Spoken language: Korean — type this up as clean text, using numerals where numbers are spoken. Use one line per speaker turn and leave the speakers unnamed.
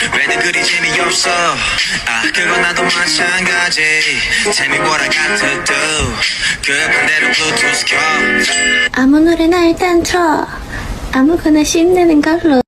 왜들 그리 재미없어 그건 나도 마찬가지 Tell me what I got to do 그 반대로 블루투스 켜
아무 노래나 일단 틀어 아무거나 신나는 걸로